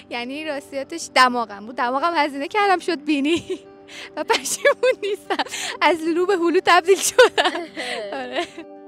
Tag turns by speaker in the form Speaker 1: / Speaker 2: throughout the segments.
Speaker 1: یعنی راستیاتش دماغم بود، دماغم هزینه کردم شد بینی و پشیمون نیستم، از لولو به هلو تبدیل شدم. آره.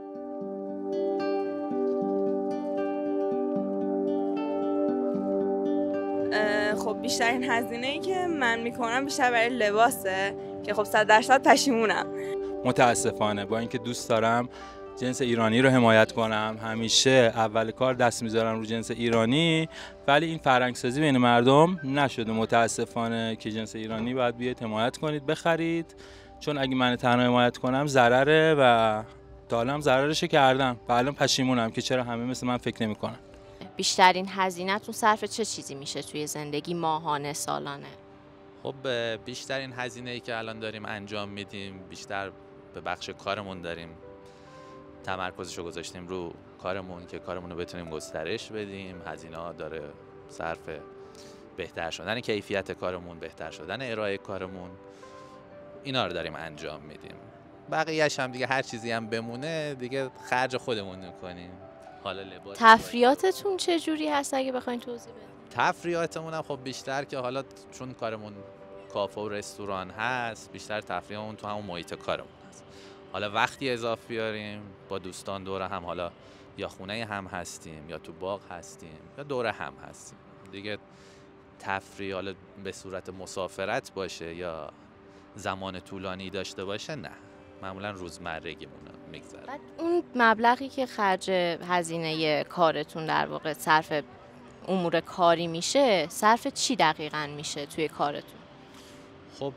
Speaker 2: خب بیشترین هزینه‌ای که من میکنم بیشتر برای لباسه که خب 100% پشیمونم.
Speaker 3: متاسفانه با اینکه دوست دارم جنس ایرانی رو حمایت کنم، همیشه اول کار دست میذارم رو جنس ایرانی، ولی این فرهنگ‌سازی بین مردم نشده متاسفانه که جنس ایرانی باید بیاید حمایت کنید، بخرید، چون اگه من تنها حمایت کنم ضرره و تا الان ضررش کردم و الان پشیمونم که چرا همه مثل من فکر نمی‌کنن.
Speaker 4: بیشترین هزینه‌تون صرف چه چیزی میشه توی زندگی ماهانه، سالانه؟
Speaker 5: خب بیشترین هزینه‌ای که الان داریم انجام میدیم بیشتر به بخش کارمون داریم تمرکزشو گذاشتیم رو کارمون که کارمون رو بتونیم گسترش بدیم. هزینه‌ها داره صرف بهتر شدن کیفیت کارمون، بهتر شدن ارائه کارمون، اینا رو داریم انجام میدیم. بقیه‌اش هم دیگه هر چیزی هم بمونه دیگه خرج خودمون میکنیم. حالا لباس
Speaker 4: تفریحاتتون چه جوری هست اگه بخواید توضیح بدید؟
Speaker 5: تفریحاتمون هم خب بیشتر که حالا چون کارمون کافه و رستوران هست، بیشتر تفریحمون تو همون محیط کارمون هست. حالا وقتی اضافه بیاریم با دوستان دوره هم، حالا یا خونه هم هستیم یا تو باغ هستیم یا دوره هم هستیم دیگه. تفریح حالا به صورت مسافرت باشه یا زمان طولانی داشته باشه نه، معمولا روزمرگیمونه میگذره.
Speaker 4: بعد اون مبلغی که خرج هزینه کارتون در واقع صرف امور کاری میشه، صرف چی دقیقاً میشه توی کارتون؟
Speaker 5: خب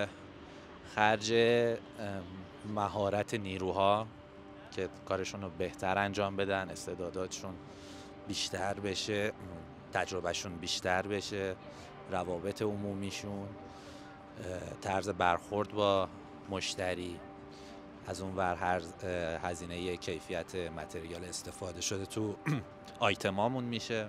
Speaker 5: خرج مهارت نیروها که کارشون رو بهتر انجام بدن، استعداداتشون بیشتر بشه، تجربهشون بیشتر بشه، روابط عمومیشون، طرز برخورد با مشتری. از اون ور هر هزینه کیفیت متریال استفاده شده تو آیتمامون میشه،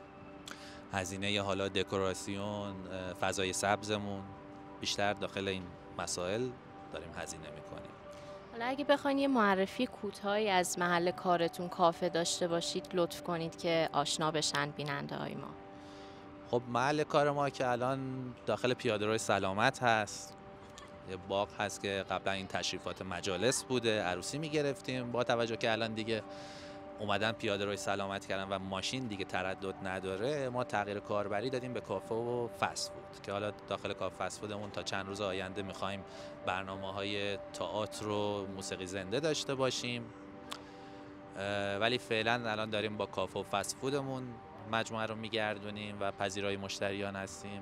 Speaker 5: هزینه حالا دکوراسیون، فضای سبزمون، بیشتر داخل این مسائل داریم هزینه میکنیم.
Speaker 4: حالا اگه بخواید یه معرفی کوتاهی از محل کارتون کافه داشته باشید لطف کنید که آشنا بشن بیننده های ما.
Speaker 5: خب محل کار ما که الان داخل پیاده‌روی سلامت هست، یه باغ هست که قبلا این تشریفات مجالس بوده، عروسی میگرفتیم. با توجه که الان دیگه اومدن پیاده‌روی سلامت کردن و ماشین دیگه تردد نداره، ما تغییر کاربری دادیم به کافه و فست فود که حالا داخل کافه فست فودمون تا چند روز آینده می‌خوایم برنامه‌های تئاتر و موسیقی زنده داشته باشیم، ولی فعلا الان داریم با کافه و فست فودمون مجموعه رو میگردونیم و پذیرای مشتریان هستیم.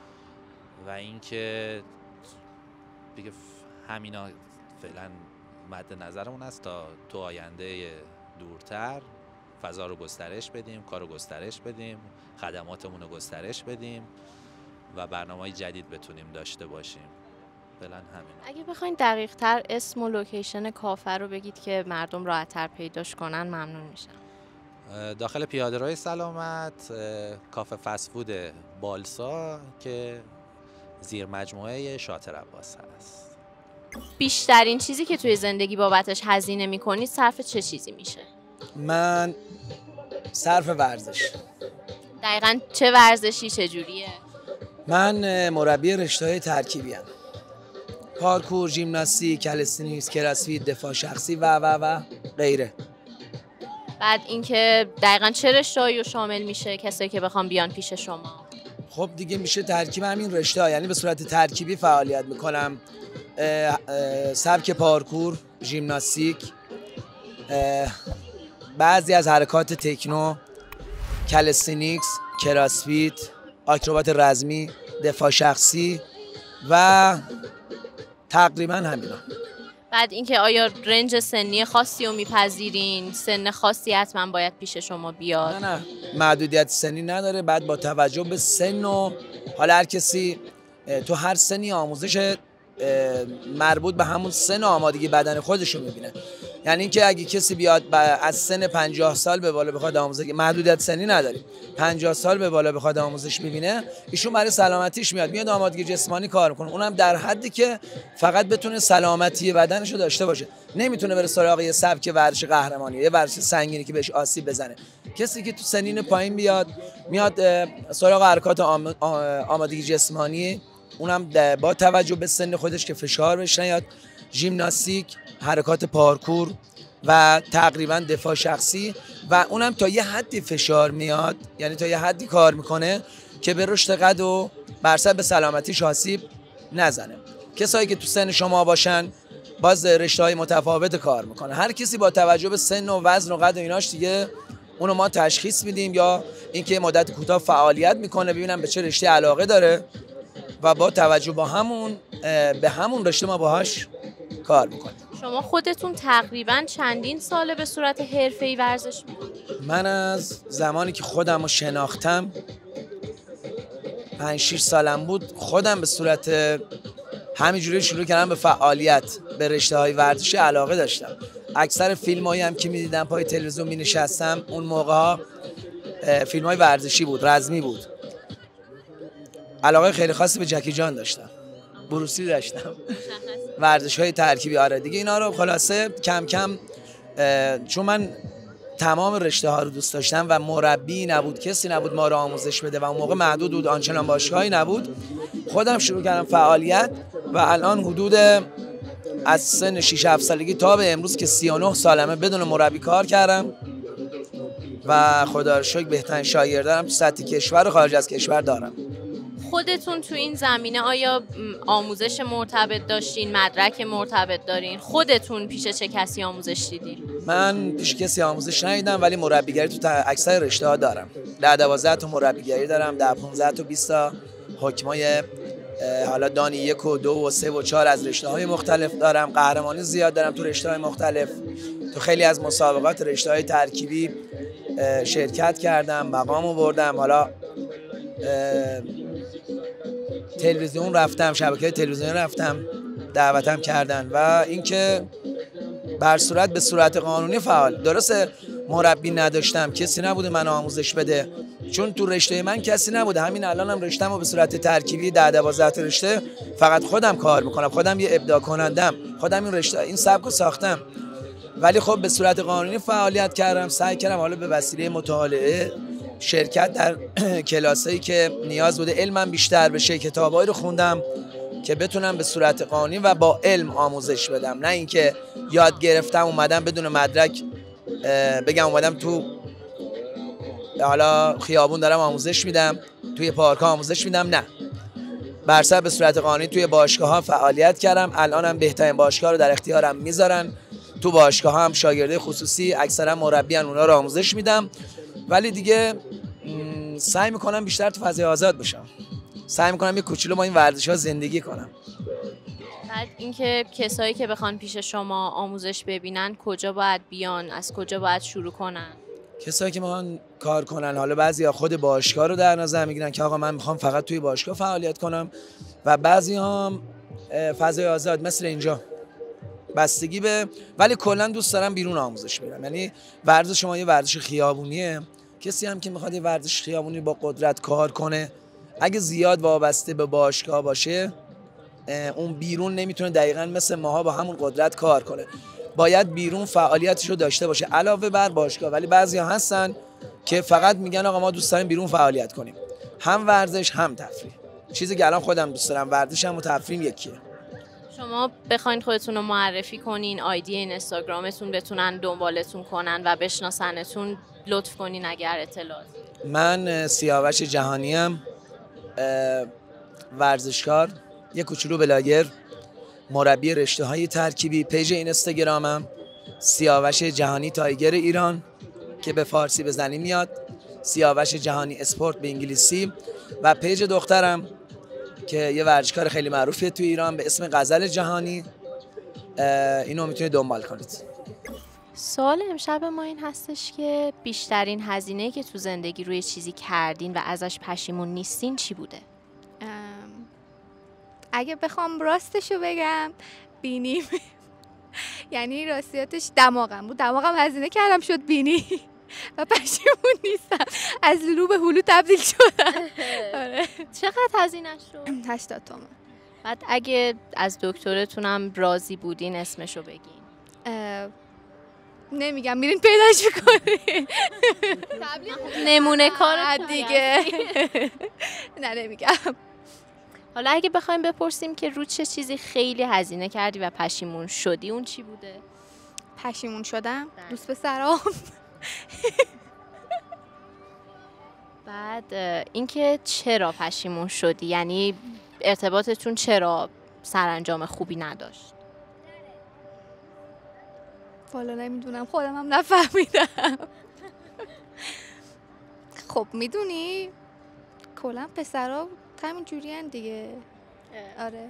Speaker 5: و اینکه دیگه همینا فعلا مد نظرمون است تا تو آینده دورتر فضا رو گسترش بدیم، کار رو گسترش بدیم، خدماتمون رو گسترش بدیم و برنامه‌های جدید بتونیم داشته باشیم. فعلا همین.
Speaker 4: اگه بخواید دقیق تر اسم و لوکیشن کافه رو بگید که مردم راحت‌تر پیداش کنن ممنون میشم.
Speaker 5: داخل پیاده‌روی سلامت کافه فست فود بالسا که زیر مجموعه شاطر عباس هست.
Speaker 4: بیشترین چیزی که توی زندگی بابتش هزینه میکنید صرف چه چیزی میشه؟
Speaker 6: من صرف ورزش.
Speaker 4: دقیقاً چه ورزشی، چه جوریه؟
Speaker 6: من مربی رشته‌های ترکیبی ام. پارکور، ژیمناستیک، کالستنیکس، کراسفیت، دفاع شخصی و غیره.
Speaker 4: بعد اینکه دقیقاً چه رشته‌هایی رو شامل میشه کسایی که بخوام بیان پیش شما؟
Speaker 6: خب دیگه میشه ترکیب همین رشته، یعنی به صورت ترکیبی فعالیت میکنم. سبک پارکور، ژیمناستیک، بعضی از حرکات تکنو، کالستنیکس، کراسفیت، آکروبات رزمی، دفاع شخصی و تقریبا همینا.
Speaker 4: بعد اینکه آیا رنج سنی خاصی رو میپذیرین؟ سن خاصی حتما باید پیش شما بیاد؟
Speaker 6: نه محدودیت سنی نداره. بعد با توجه به سن و حالا هر کسی تو هر سنی آموزش مربوط به همون سن و آمادگی بدن خودش رو میبینه. یعنی اینکه اگه کسی بیاد از سن 50 سال به بالا بخواد آموزش، محدودیت سنی نداریم، 50 سال به بالا بخواد آموزش ببینه، ایشون برای سلامتیش میاد آمادگی جسمانی کار میکنه، اونم در حدی که فقط بتونه سلامتی بدنش رو داشته باشه. نمیتونه بره سراغ یه سبک ورزش قهرمانی، یه ورزش سنگینی که بهش آسیب بزنه. کسی که تو سنین پایین میاد سراغ حرکات آمادگی جسمانی، اونم با توجه به سن خودش که فشار بهش نیاد، ژیمناستیک، حرکات پارکور و تقریبا دفاع شخصی، و اونم تا یه حدی فشار میاد، یعنی تا یه حدی کار میکنه که به رشد قد و برصد به سلامتیش آسیب نزنه. کسایی که تو سن شما باشن باز رشته‌های متفاوت کار میکنه. هر کسی با توجه به سن و وزن و قد و ایناش دیگه اونو ما تشخیص میدیم، یا اینکه مدت کوتاه فعالیت میکنه ببینم به چه رشته علاقه داره و با توجه به همون رشته ما باهاش کار میکنیم.
Speaker 4: شما خودتون تقریباً چندین ساله به صورت حرفه‌ای ورزش میکنید؟
Speaker 6: من از زمانی که خودم رو شناختم 5-6 سالم بود، خودم به صورت همینجوری شروع کردم به فعالیت، به رشته‌های ورزشی علاقه داشتم. اکثر فیلمایی هم که می‌دیدم پای تلویزیون می‌نشستم، اون موقع‌ها فیلم‌های ورزشی بود، رزمی بود. علاقه خیلی خاصی به جکی جان داشتم، بروسی داشتم، ورزش‌های ترکیبی. آره دیگه اینا رو خلاصه کم کم، چون من تمام رشته ها رو دوست داشتم و مربی نبود، کسی نبود ما رو آموزش بده و اون موقع محدود بود، آنچنان باشگاهی نبود، خودم شروع کردم فعالیت و الان حدود از سن 6-7 سالگی تا به امروز که 39 سالمه بدون مربی کار کردم و خدا رو شکر بهترین شاگردارم تو سطح کشور و خارج از کشور دارم.
Speaker 4: خودتون تو این زمینه آیا آموزش مرتبط داشتین، مدرک مرتبط دارین؟ خودتون پیش چه کسی آموزش دیدین؟
Speaker 6: من پیش کسی آموزش ندیدم، ولی مربیگری تو اکثر رشته ها دارم. 10-12 تا مربیگری دارم، 10-15 تا 20 تا حکمای حالا دانی 1 و 2 و 3 و 4 از رشته های مختلف دارم. قهرمانی زیاد دارم تو رشته های مختلف، تو خیلی از مسابقات رشته های ترکیبی شرکت کردم، مقامو بردم. حالا تلویزیون رفتم، شبکه تلویزیون رفتم، دعوتم کردن و اینکه به صورت قانونی فعال. درسته مربی نداشتم، کسی نبوده من آموزش بده، چون تو رشته من کسی نبوده. همین الانم رشته‌مو به صورت ترکیبی 10-12 تا رشته فقط خودم کار میکنم، خودم یه ابداع کنندم، خودم این سبکو ساختم. ولی خب به صورت قانونی فعالیت کردم، سعی کردم حالا به وسیله مطالعه، شرکت در کلاسایی که نیاز بوده علمم بیشتر بشه، کتابایی رو خوندم که بتونم به صورت قانونی و با علم آموزش بدم، نه اینکه یاد گرفتم اومدم بدون مدرک بگم اومدم تو حالا خیابون دارم آموزش میدم، توی پارک آموزش میدم. نه، برسر به صورت قانونی توی باشگاه ها فعالیت کردم. الانم بهترین باشگاه رو در اختیارم میذارن، تو باشگاه ها هم شاگرده خصوصی اکثرا مربیان، اونا رو آموزش میدم. ولی دیگه سعی میکنم بیشتر تو فضای آزاد باشم، سعی میکنم یه کوچولو با این ورزش ها زندگی کنم.
Speaker 4: بعد اینکه کسایی که بخوان پیش شما آموزش ببینن کجا باید بیان، از کجا باید شروع کنن؟
Speaker 6: کسایی که میخوان کار کنن، حالا بعضیا خود باشگاه رو در نظر میگیرن که آقا من میخوام فقط توی باشگاه فعالیت کنم، و بعضی‌ها هم فضای آزاد مثل اینجا، بستگی به، ولی کلا دوست دارم بیرون آموزش بدم. یعنی ورزش شما یه ورزش خیابونیه، کسی هم که میخواد یه ورزش خیابونی با قدرت کار کنه، اگه زیاد وابسته به باشگاه باشه، اون بیرون نمیتونه دقیقاً مثل ماها با همون قدرت کار کنه. باید بیرون فعالیتشو داشته باشه علاوه بر باشگاه. ولی بعضیا هستن که فقط میگن آقا ما دوست داریم بیرون فعالیت کنیم، هم ورزش هم تفریح. چیزی که الان خودم دوست دارم، ورزشم و تفریحم یکیه.
Speaker 4: شما بخواید خودتون رو معرفی کنین، آیدی اینستاگرامتون بتونن دنبالتون کنن و بشناسنتون، لطف کنین اگر اطلاعات.
Speaker 6: من سیاوش جهانیم، ورزشکار، یک کوچولو بلاگر، مربی رشته های ترکیبی. پیج اینستاگرامم سیاوش جهانی تایگر ایران که به فارسی بزنی میاد، سیاوش جهانی اسپورت به انگلیسی، و پیج دخترم که یه ورزشکار خیلی معروفیه تو ایران به اسم غزل جهانی، اینو میتونید دنبال کنید.
Speaker 4: سوال امشب ما این هستش که بیشترین هزینه‌ای که تو زندگی روی چیزی کردین و ازش پشیمون نیستین چی بوده؟
Speaker 1: اگه بخوام راستشو بگم، بینیم یعنی راستیاتش دماغم بود، دماغم هزینه کردم شد بینی و پشیمون نیستم. از لولو به هلو تبدیل شدم. آره.
Speaker 4: چقدر هزینه شد؟
Speaker 1: 80 تومن.
Speaker 4: بعد اگه از دکترتونم راضی بودین اسمشو بگین.
Speaker 1: نمیگم، میرین پیداش میکنین.
Speaker 4: نمونه کار
Speaker 1: دیگه. نه نمیگم.
Speaker 4: حالا اگه بخوایم بپرسیم که رو چه چیزی خیلی هزینه کردی و پشیمون شدی، اون چی بوده؟
Speaker 1: پشیمون شدم؟ دوست پسرام.
Speaker 4: بعد اینکه چرا پشیمون شدی، یعنی ارتباطتون چرا سرانجام خوبی نداشت؟
Speaker 1: والا نمیدونم، خودم هم نفهمیدم. خب میدونی کلا پسرا همین جوری هن دیگه. آره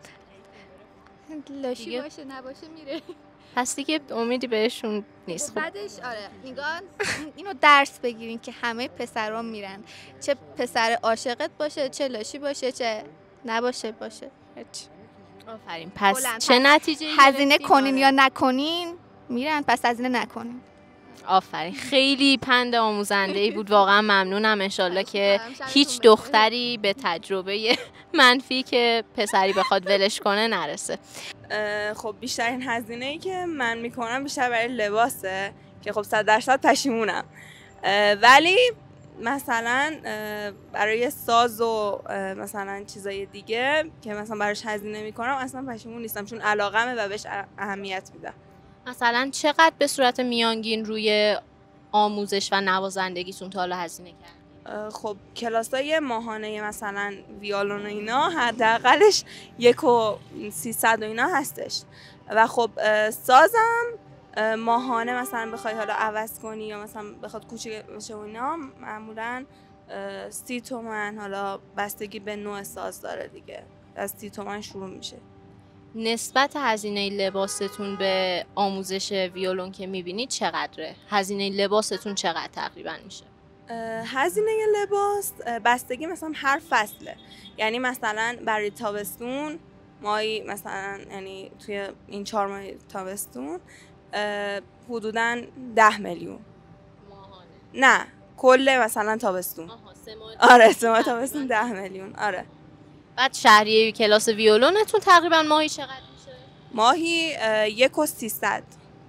Speaker 1: لاشی
Speaker 4: دیگه
Speaker 1: باشه نباشه میره.
Speaker 4: پس دیگه امیدی بهشون نیست. خب
Speaker 1: بعدش آره نگاه اینو درس بگیرین که همه پسرا میرن، چه پسر عاشقت باشه، چه لاشی باشه، چه نباشه باشه.
Speaker 4: آفرین. پس
Speaker 1: بلند.
Speaker 4: چه نتیجه
Speaker 1: هزینه کنین یا نکنین میرن، پس هزینه نکنین.
Speaker 4: آفرین. خیلی پند آموزنده‌ای بود، واقعا ممنونم. انشالله که هیچ دختری به تجربه منفی که پسری بخواد ولش کنه نرسه.
Speaker 2: خب بیشترین هزینه‌ای که من میکنم بیشتر برای لباسه که خب 100% پشیمونم، ولی مثلا برای ساز و مثلا چیزای دیگه که مثلا براش هزینه میکنم اصلا پشیمون نیستم، چون علاقمه و بهش اهمیت میدم.
Speaker 4: مثلا چقدر به صورت میانگین روی آموزش و نوازندگیتون تا حالا هزینه کرد؟
Speaker 2: خب کلاسای ماهانه مثلا ویولون و اینا حداقلش 1,300 و اینا هستش و خب سازم ماهانه مثلا بخوای حالا عوض کنی یا مثلا بخواد کوچیک بشه و اینا معمولا 30 تومن، حالا بستگی به نوع ساز داره دیگه، از 30 تومن شروع میشه.
Speaker 4: نسبت هزینه لباستون به آموزش ویولون که میبینید چقدره؟ هزینه لباستون چقدر تقریبا میشه؟
Speaker 2: هزینه لباس بستگی مثلا هر فصله، یعنی مثلا برای تابستون مایی مثلا یعنی توی این 4 ماه تابستون حدوداً 10 میلیون.
Speaker 4: ماهانه؟
Speaker 2: نه کل مثلا تابستون.
Speaker 4: آها 3 ماه.
Speaker 2: آره 3 ماه تابستون 10 میلیون. آره.
Speaker 4: بعد شهریه کلاس ویولونتون تقریبا ماهی چقدر میشه؟
Speaker 2: ماهی 1,300.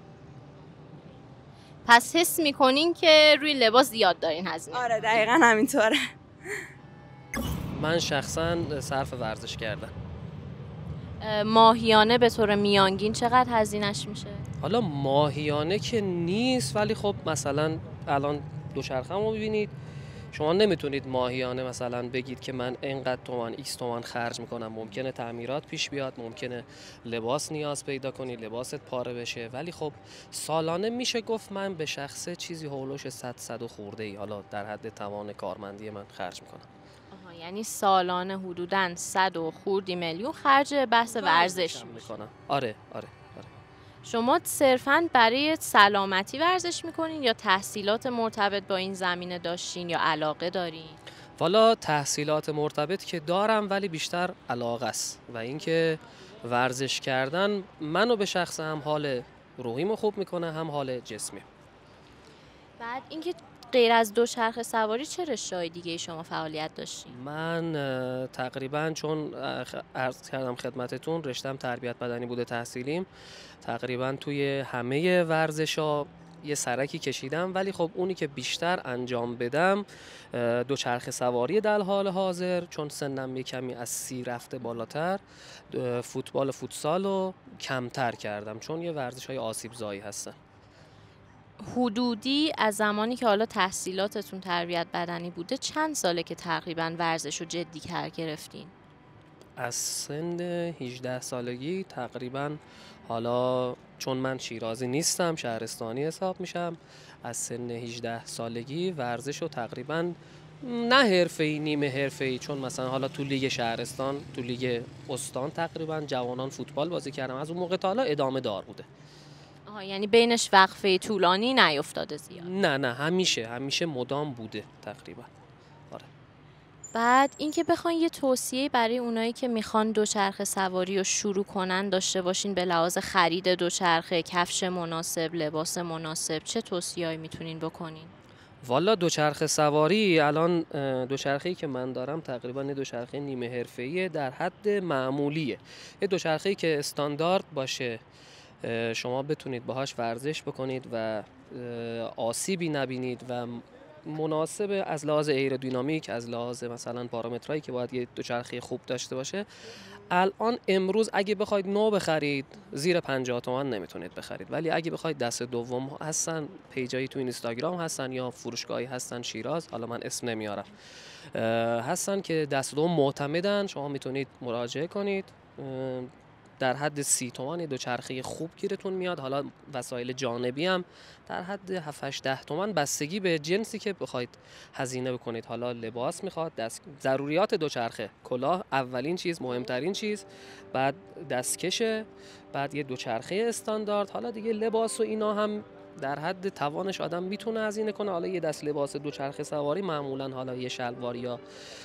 Speaker 4: پس حس میکنین که روی لباس زیاد دارین هزینه؟
Speaker 2: آره دقیقاً همینطوره.
Speaker 7: من شخصا صرف ورزش کردم.
Speaker 4: ماهیانه به طور میانگین چقدر هزینهش میشه؟
Speaker 7: حالا ماهیانه که نیست، ولی خب مثلا الان دوچرخه رو ببینید، شما نمیتونید ماهیانه مثلا بگید که من اینقدر تومان ایکس تومان خرج میکنم. ممکنه تعمیرات پیش بیاد، ممکنه لباس نیاز پیدا کنی، لباست پاره بشه، ولی خب سالانه میشه گفت من به شخصه چیزی هولوش 100 و خورده ای حالا در حد توان کارمندی من خرج میکنم.
Speaker 4: یعنی سالانه حدوداً 100 و خوردی میلیون خرج بحث ورزش
Speaker 7: میکنم. آره.
Speaker 4: شما صرفاً برای سلامتی ورزش میکنین یا تحصیلات مرتبط با این زمینه داشتین یا علاقه دارین؟
Speaker 7: والا تحصیلات مرتبط که دارم، ولی بیشتر علاقه است و اینکه ورزش کردن منو به شخص هم حال روحیمو خوب میکنه هم حال جسمی.
Speaker 4: بعد اینکه غیر از دوچرخه سواری چه رشته‌های دیگه شما فعالیت داشتین؟
Speaker 7: من تقریبا چون عرض کردم خدمتتون رشتم تربیت بدنی بوده تحصیلیم، تقریبا توی همه ورزش‌ها یه سرکی کشیدم، ولی خب اونی که بیشتر انجام بدم دوچرخه سواری در حال حاضر، چون سنم یه کمی از 30 رفته بالاتر. فوتبال فوتسال رو کمتر کردم چون یه ورزش‌های آسیب‌زایی هستن.
Speaker 4: حدودی از زمانی که حالا تحصیلاتتون تربیت بدنی بوده چند ساله که تقریبا ورزش رو جدی گرفتین؟
Speaker 7: از سن 18 سالگی تقریبا، حالا چون من شیرازی نیستم شهرستانی حساب میشم، از سن 18 سالگی ورزش رو تقریبا نه حرفه‌ای نیمه حرفه‌ای، چون مثلا حالا تو لیگ شهرستان تو لیگ استان تقریبا جوانان فوتبال بازی کردم، از اون موقع تا حالا ادامه دار بوده.
Speaker 4: یعنی بینش وقفه طولانی نیفتاده زیاد؟
Speaker 7: نه همیشه مدام بوده تقریبا. آره.
Speaker 4: بعد اینکه بخواین یه توصیه برای اونایی که میخوان دوچرخه سواری رو شروع کنن داشته باشین به لحاظ خرید دوچرخه، کفش مناسب، لباس مناسب، چه توصیه‌ای میتونین بکنین؟
Speaker 7: والا دوچرخه سواری الان دوچرخه‌ای که من دارم تقریبا یه دوچرخه نیمه حرفه‌ایه، در حد معمولیه. یه دوچرخه‌ای که استاندارد باشه، شما بتونید باهاش ورزش بکنید و آسیبی نبینید و مناسب از لحاظ ایرودینامیک، از لحاظ مثلا پارامترهایی که باید یه دوچرخه خوب داشته باشه. الان امروز اگه بخواید نو بخرید زیر 50 تومن نمیتونید بخرید، ولی اگه بخواید دست دوم هستن، پیجایی تو اینستاگرام هستن یا فروشگاهی هستن شیراز، حالا من اسم نمیارم، هستن که دست دوم معتمدن، شما میتونید مراجعه کنید. در حد 30 تومن دوچرخه خوب گیرتون میاد. حالا وسایل جانبی هم در حد 7-8-10 تومن بستگی به جنسی که بخواید هزینه بکنید. حالا لباس میخواد، ضروریات دوچرخه، کلاه اولین چیز، مهمترین چیز، بعد دستکشه، بعد یه دوچرخه استاندارد. حالا دیگه لباس و اینا هم در حد توانش آدم میتونه هزینه کنه. حالا یه دست لباس دوچرخه سواری معمولا حالا یه شلوار یا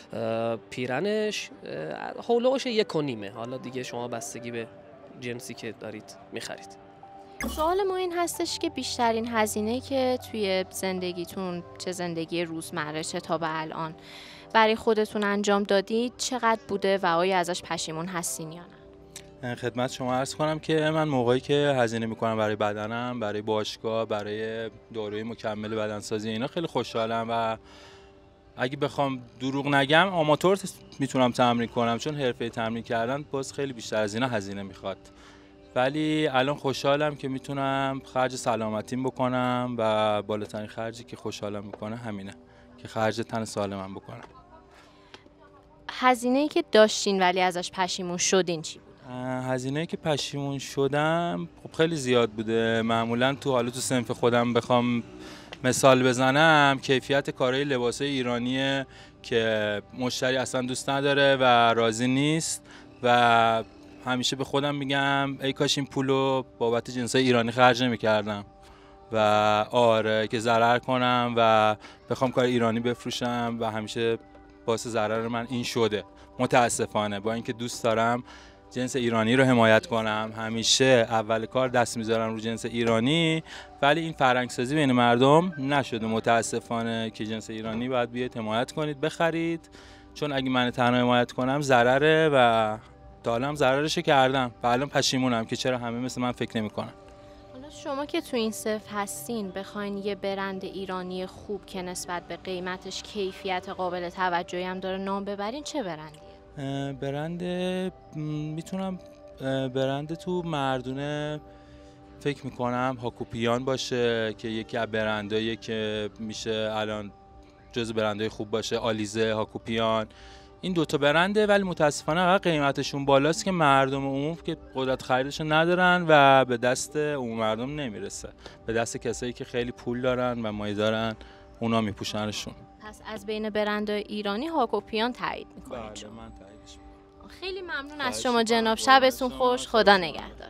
Speaker 7: پیرنش هولوش 1.5. حالا دیگه شما بستگی به جنسی که دارید میخرید.
Speaker 4: سوال ما این هستش که بیشترین هزینه که توی زندگیتون، چه زندگی روزمره چه تا به الان، برای خودتون انجام دادید چقدر بوده و آیا ازش پشیمون هستین یا نه؟
Speaker 3: خدمت شما عرض کنم که من موقعی که هزینه میکنم برای بدنم، برای باشگاه، برای دوره مکمل بدنسازی اینا خیلی خوشحالم و اگه بخوام دروغ نگم آماتور میتونم تمرین کنم، چون حرفه تمرین کردن باز خیلی بیشتر از اینا هزینه میخواد. ولی الان خوشحالم که میتونم خرج سلامتیم بکنم و بالاترین خرجی که خوشحالم میکنه همینه که خرج تن سالمم بکنم.
Speaker 4: هزینه‌ای که داشتین ولی ازش پشیمون شدین چی بود؟
Speaker 3: هزینه‌ای که پشیمون شدم خب خیلی زیاد بوده. معمولا تو صنف خودم بخوام مثال بزنم، کیفیت کارهای لباسای ایرانیه که مشتری اصلا دوست نداره و راضی نیست و همیشه به خودم میگم ای کاش این پولو بابت جنسای ایرانی خرج نمی‌کردم و آره که ضرر کنم و بخوام کار ایرانی بفروشم و همیشه باعث ضرر من این شده. متاسفانه با اینکه دوست دارم جنس ایرانی رو حمایت کنم، همیشه اول کار دست میذارم رو جنس ایرانی، ولی این فرهنگ‌سازی بین مردم نشده متاسفانه که جنس ایرانی باید بیاید حمایت کنید، بخرید، چون اگه من تنها حمایت کنم ضرره و تا حالا هم ضررشو کردم و الان پشیمونم که چرا همه مثل من فکر نمی‌کنن.
Speaker 4: حالا شما که تو این صف هستین، بخواین یه برند ایرانی خوب که نسبت به قیمتش کیفیت قابل توجهی هم داره نام ببرین، چه برندیه؟
Speaker 3: برند میتونم برند تو مردونه فکر میکنم هاکوپیان باشه که یکی از برندایی که میشه الان جز برندهای خوب باشه. آلیزه، هاکوپیان، این دوتا برنده، ولی متاسفانه قیمتشون بالاست که مردم عموم که قدرت خریدشون ندارن و به دست عموم مردم نمیرسه، به دست کسایی که خیلی پول دارن و مایه دارن اونا میپوشنشون.
Speaker 4: پس از بین برندهای ایرانی هاکوپیان تایید میکنید؟
Speaker 3: بله من تاییدش میکنم.
Speaker 4: خیلی ممنون از شما جناب، شبتون خوش، خدا نگهدار.